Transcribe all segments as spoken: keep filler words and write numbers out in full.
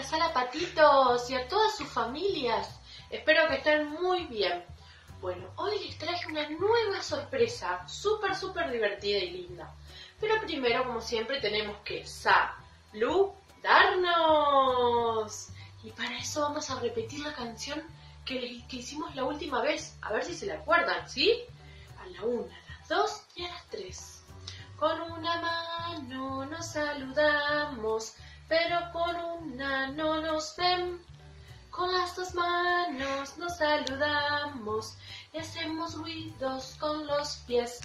la sala Patitos y a todas sus familias. Espero que estén muy bien. Bueno, hoy les traje una nueva sorpresa, súper, súper divertida y linda. Pero primero, como siempre, tenemos que saludarnos. Y para eso vamos a repetir la canción que, que hicimos la última vez. A ver si se la acuerdan, ¿sí? A la una, a las dos y a las tres. Con una mano nos saludamos, pero con una no nos ven. Con las dos manos nos saludamos y hacemos ruidos con los pies.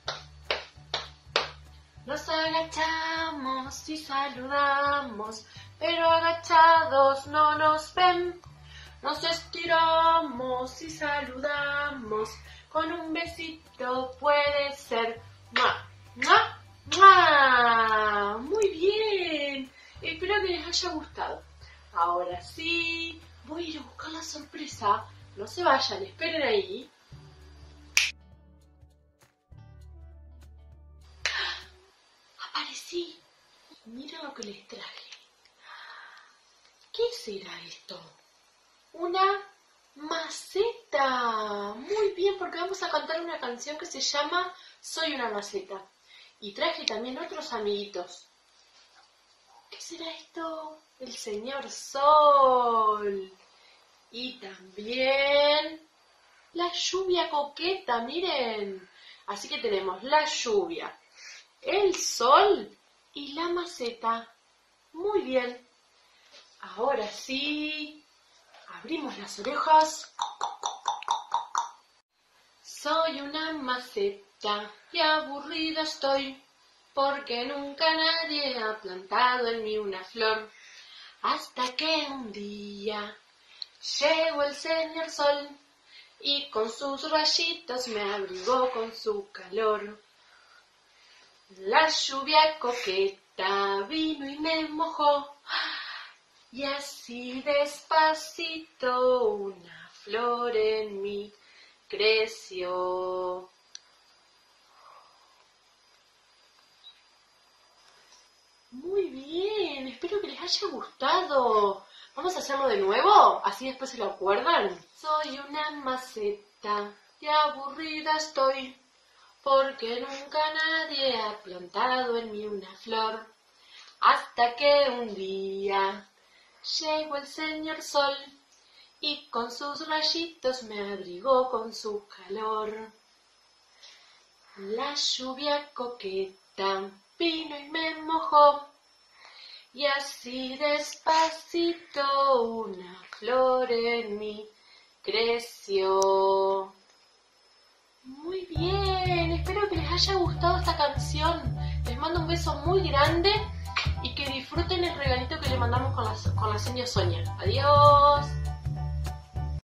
Nos agachamos y saludamos, pero agachados no nos ven. Nos estiramos y saludamos, con un besito puede ser. ¡Mua! ¡Mua! ¡Mua! Muy bien, espero que les haya gustado. Ahora sí, voy a ir a buscar la sorpresa. No se vayan, esperen ahí. Aparecí. Miren lo que les traje. ¿Qué será esto? Una maceta. Muy bien, porque vamos a cantar una canción que se llama Soy una maceta. Y traje también otros amiguitos. ¿Qué será esto? El señor Sol. Y también la lluvia coqueta, miren. Así que tenemos la lluvia, el sol y la maceta. Muy bien. Ahora sí, abrimos las orejas. Soy una maceta y aburrida estoy, porque nunca nadie ha plantado en mí una flor. Hasta que un día llegó el señor Sol y con sus rayitos me abrigó con su calor. La lluvia coqueta vino y me mojó, y así despacito una flor en mí creció. Muy bien, espero que les haya gustado. ¿Vamos a hacerlo de nuevo? Así después se lo acuerdan. Soy una maceta y aburrida estoy, porque nunca nadie ha plantado en mí una flor. Hasta que un día llegó el señor Sol y con sus rayitos me abrigó con su calor. La lluvia coqueta vino y me mojó, y así despacito una flor en mí creció. Muy bien, espero que les haya gustado esta canción. Les mando un beso muy grande y que disfruten el regalito que le mandamos con la, con la señora Sonia. Adiós.